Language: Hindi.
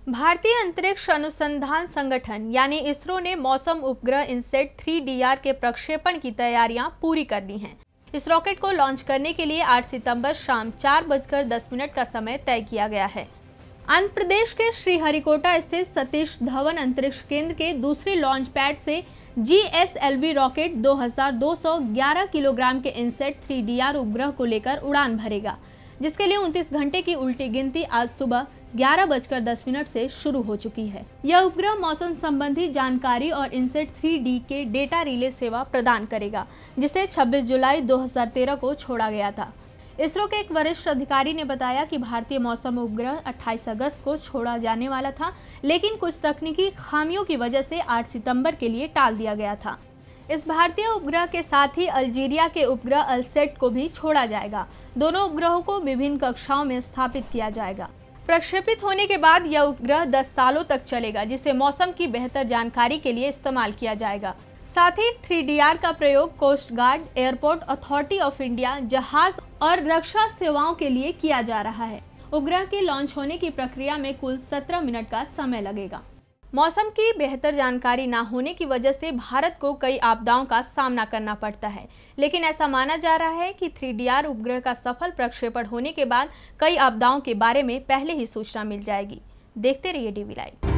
भारतीय अंतरिक्ष अनुसंधान संगठन यानी इसरो ने मौसम उपग्रह इनसैट 3DR के प्रक्षेपण की तैयारियां पूरी कर ली हैं। इस रॉकेट को लॉन्च करने के लिए 8 सितंबर शाम 4:10 का समय तय किया गया है। आंध्र प्रदेश के श्रीहरिकोटा स्थित सतीश धवन अंतरिक्ष केंद्र के दूसरे लॉन्च पैड से GSLV रॉकेट 2211 किलोग्राम के इनसैट 3DR उपग्रह को लेकर उड़ान भरेगा, जिसके लिए 29 घंटे की उल्टी गिनती आज सुबह 11:10 से शुरू हो चुकी है। यह उपग्रह मौसम संबंधी जानकारी और इनसैट 3D के डेटा रिले सेवा प्रदान करेगा, जिसे 26 जुलाई 2013 को छोड़ा गया था। इसरो के एक वरिष्ठ अधिकारी ने बताया कि भारतीय मौसम उपग्रह 28 अगस्त को छोड़ा जाने वाला था, लेकिन कुछ तकनीकी खामियों की वजह से 8 सितंबर के लिए टाल दिया गया था। इस भारतीय उपग्रह के साथ ही अल्जीरिया के उपग्रह अलसैट को भी छोड़ा जाएगा। दोनों उपग्रहों को विभिन्न कक्षाओं में स्थापित किया जाएगा। प्रक्षेपित होने के बाद यह उपग्रह 10 सालों तक चलेगा, जिसे मौसम की बेहतर जानकारी के लिए इस्तेमाल किया जाएगा। साथ ही 3DR का प्रयोग coast guard, airport authority of India, जहाज और रक्षा सेवाओं के लिए किया जा रहा है। उपग्रह के लॉन्च होने की प्रक्रिया में कुल 17 मिनट का समय लगेगा। मौसम की बेहतर जानकारी न होने की वजह से भारत को कई आपदाओं का सामना करना पड़ता है, लेकिन ऐसा माना जा रहा है कि 3DR उपग्रह का सफल प्रक्षेपण होने के बाद कई आपदाओं के बारे में पहले ही सूचना मिल जाएगी। देखते रहिए DV लाइव।